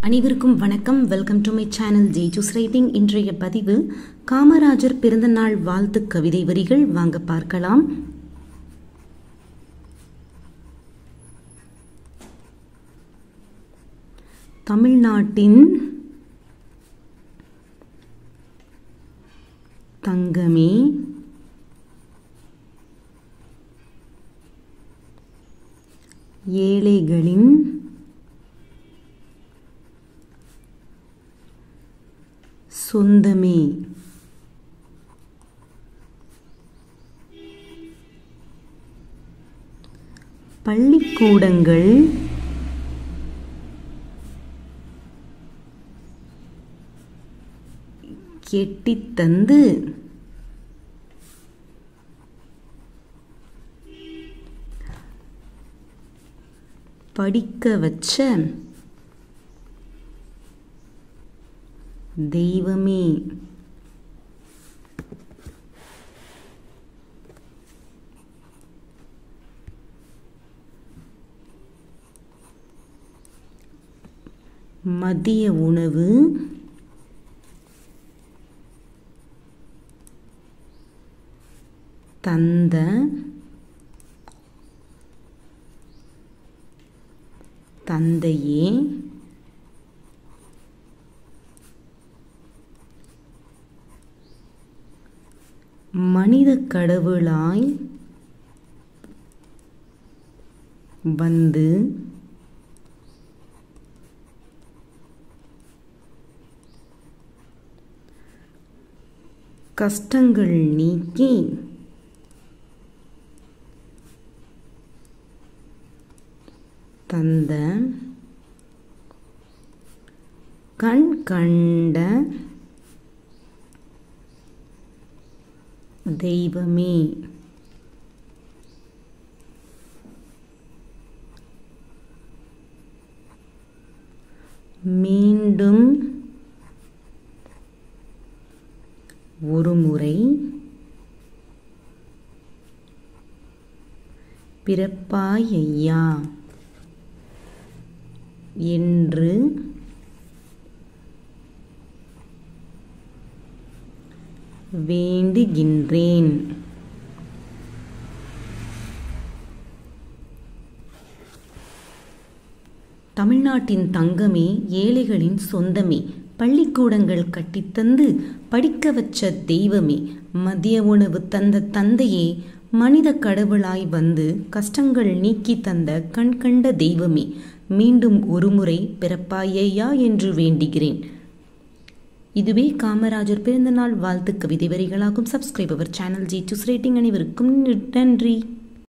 அனைவருக்கும் வணக்கம். Welcome to my channel Jesus writing. இன்றைய பதிவு காமராஜர் பிறந்தநாள் வாழ்த்து கவிதை வரிகள். வாங்க பார்க்கலாம். தமிழ்நாட்டின் தங்கமே, ஏழைகளின் சொந்தமே, பள்ளிக்கூடங்கள் கெட்டித்தந்து படிக்க வச்ச தெய்வமே, மதிய உணவு தந்த தந்தையே, மனித கடவுளாய் வந்து கஷ்டங்கள் நீக்கி தந்த கண் கண்ட தெய்வமே, மீண்டும் ஒருமுறை பிறப்பாயையா என்று வேண்டுகின்றேன். தமிழ்நாட்டின் தங்கமே, ஏழைகளின் சொந்தமே, பள்ளிக்கூடங்கள் கட்டித்தந்து படிக்க வச்ச தெய்வமே, மதிய உணவு தந்த தந்தையே, மனித கடவுளாய் வந்து கஷ்டங்கள் நீக்கி தந்த கண்கண்ட தெய்வமே, மீண்டும் ஒருமுறை பிறப்பாயையா என்று வேண்டுகிறேன். இதுவே காமராஜர் பிறந்தநாள் வாழ்த்து கவிதை வரிகளாகும். சப்ஸ்கிரைப் அவர் சேனல் ஜே சூஸ் ரைட்டிங். அனைவருக்கும் நன்றி.